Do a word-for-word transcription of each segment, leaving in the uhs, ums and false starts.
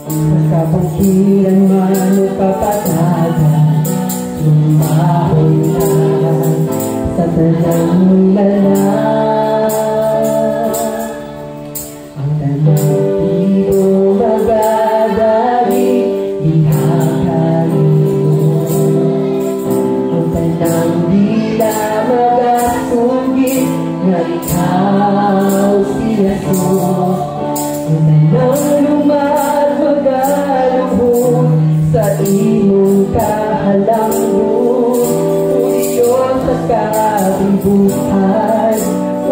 Sa kabukiran man o kapatagan, sumahon ka sa tanang lalang. Ang tanang tibo magadari, ihakalimot. Ang tanang dila magasugit, na ikaw si Jesus. Ang tanang lumat magalubot sa imong kahalangdon. O Diyos sa kabibuhay, o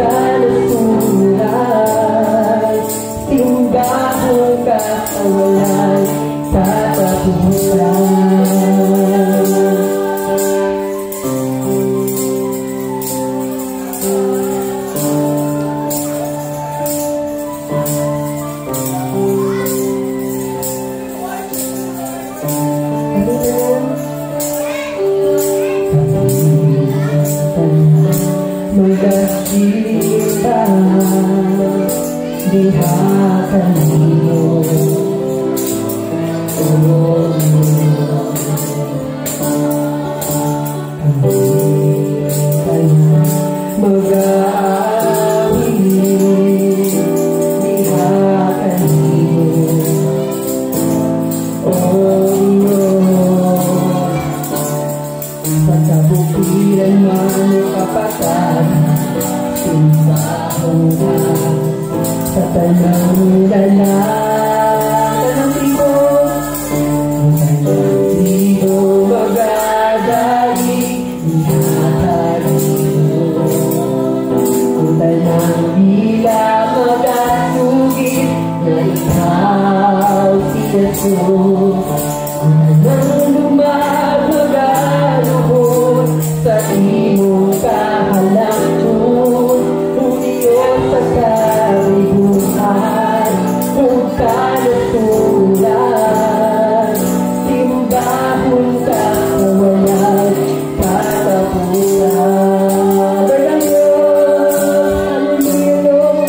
kalusuran, simbahong kasawalan, katapusan. Magkasita, dihakanino, oh, kami tayo mag-aawi, dihakanino, oh, sa kabukiran man o kapatagan, simbahong ka sa tanang lalang. Tanang tribo, ang tanang tribo magadali, ihahalino. Ang tanang dila magasugit, na ikaw si Jesus. Ang tanang lumag magalubot sa imong kahalangdon. O Diyos sa kabibuhay, o kalusuran, simbahon kasawalan, katapusan. Dalang Diyos, hallelujah,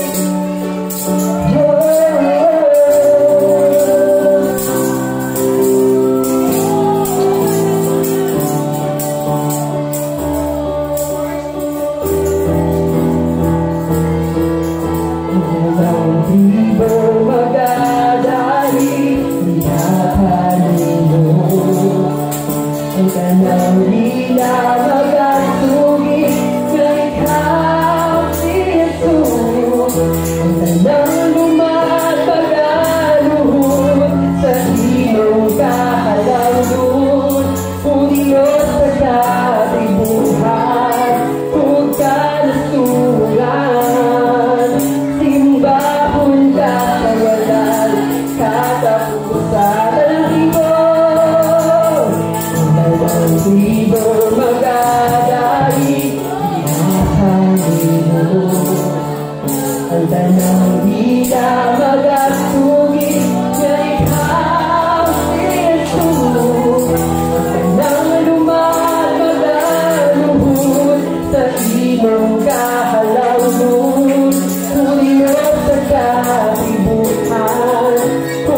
ang tribo magadali, ihahalino. Ang tanang dila magasugit, na ikaw si Jesus. Ang tanang lumat magaluhod sa imong kahalangdon. O Diyos sa kabibuhay, o kalusuran, simbahon kasawalan, katapusan. Talang tribo, ang tribo magadali, ihahalino. Ang tanang dila magasugit, na ikaw si Jesus. Ang tanang lumat magaluhod sa imong kahalangdon. O Diyos sa kabibuhay, o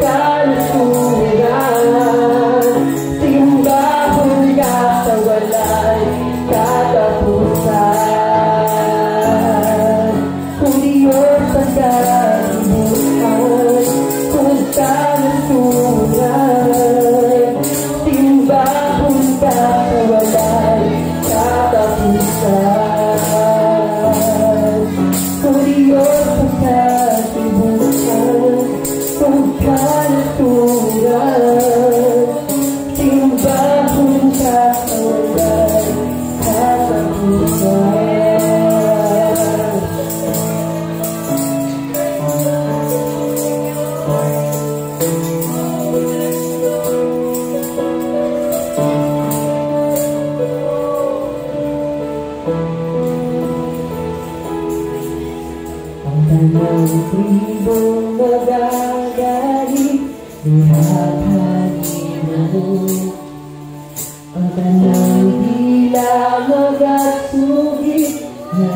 kalusuran, simbahon kasawalan, katapusan. O Diyos sa kabibuhay, o kalusuran, simbahon kasawalan, katapusan. O Diyos sa kabibuhay, o kalusuran, simbahon kasawalan, katapusan. Ang tanang tribo magadali, ihahalino. Ang tanang dila magasugit, na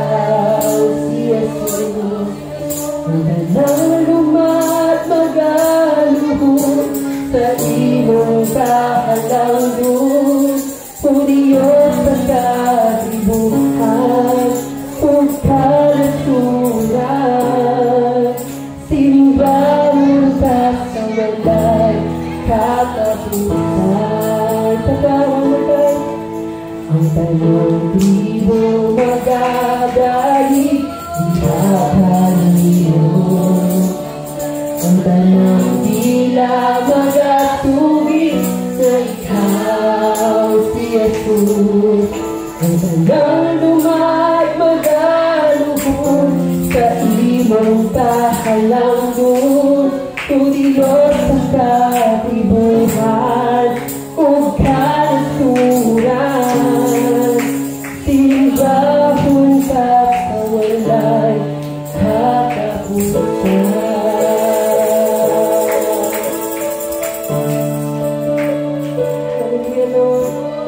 ikaw si Jesus. Ang tanang lumat magadali, sa imong kahalangdon, o Diyos sa katibukan, o kalusuran. Simbahon ka sa walay katapusan. Tatawang matay ang tanong di mo magagalit, di kakalino. Ang tanong tila magatubig na ikaw si Jesus. Ang tanong lumay magaluhod sa imong kahalangdon, o Diyos sa katibukan, o kalusuran. Simbahon ka sa walay katapusan. Hallelujah, Lord.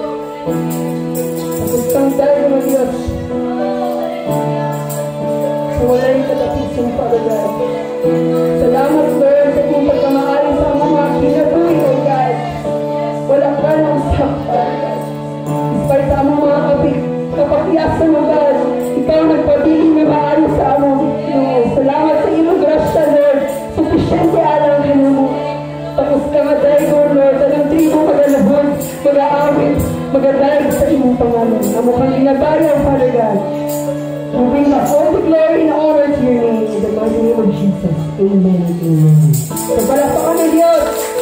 Tapos tayo mga Diyos sa walay katapusan, Father God. Salamat, Lord, sa kong pagkamahal sa mga kinatuloy, oh God. Wala ka ng sakpan, God. Despite sa among mga kapit, kapakyasan mo, God, ikaw nagpabiling na maayos sa among no. Salamat sa iyong grasya, Lord. Sufficiente alam ka mo. Tapos ka madaygo, Lord, anong tribo magalabon, mag-aawit, magadaig sa imong pangalan. Amo kang ginabayan, Father God. We bring the all the glory and honor to your name in the mighty name of Jesus. Amen and amen. So, palapakan ng Diyos.